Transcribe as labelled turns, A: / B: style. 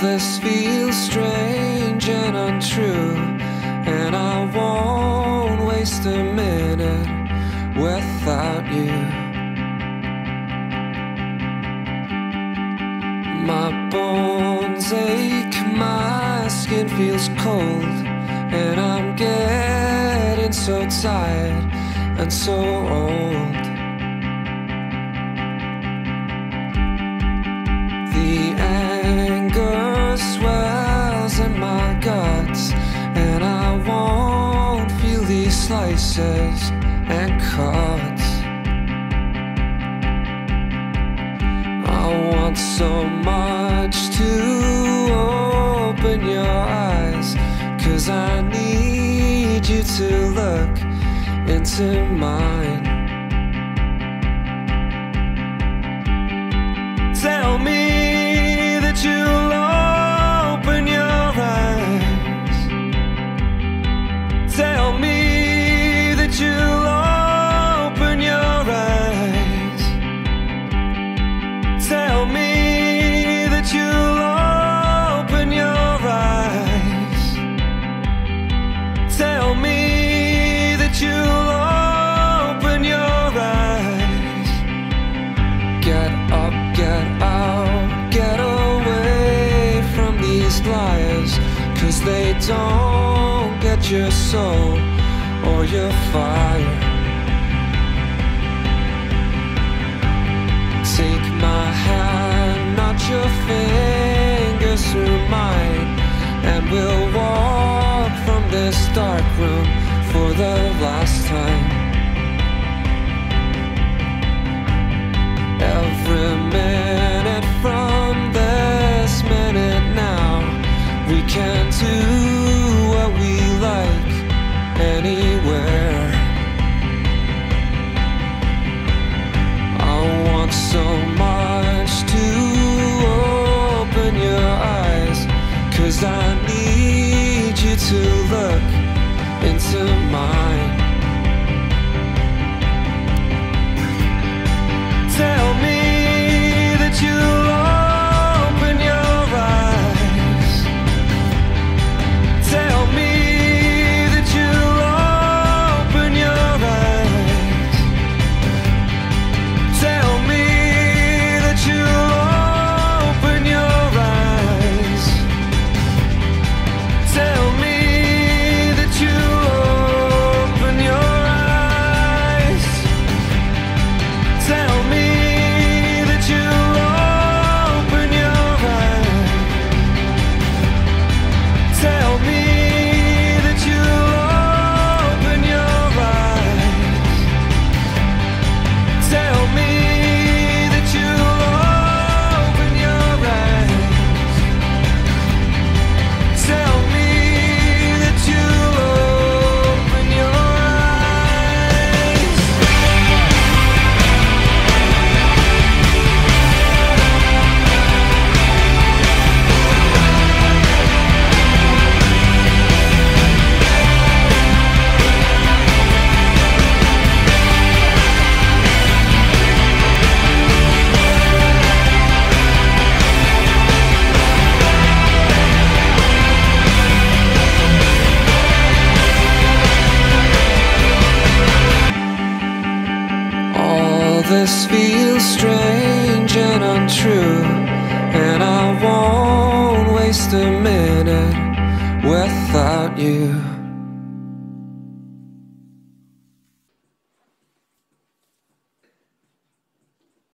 A: this feels strange and untrue, and I won't waste a minute without you. My bones ache, my skin feels cold, and I'm getting so tired and so old. The anger swells in my guts, and I won't feel these slices and cuts. I want so much to open your eyes, 'cause I need you to look into mine. Tell me that you'll open your eyes. Tell me that you'll open your eyes. Tell me that you'll open your eyes. Tell me that you'll open your eyes. Get up, get out, get away from these liars, 'cause they don't get your soul or your fire. Take my hand, not your fingers through mine, and we'll walk from this dark room for the last time. Every minute from this minute now, we can do what we like anywhere. I want so much to open your eyes, 'cause I need you to look into mine. Tell me that you'll open your eyes. Tell me that you'll open your eyes. Tell me that you'll open your eyes. Tell me that you'll open your eyes. Tell me that you'll open your eyes. Tell me that you'll open your eyes. Tell me that you'll open your eyes. Tell me that you'll open your eyes. All this feels strange and untrue, and I won't waste a minute without you.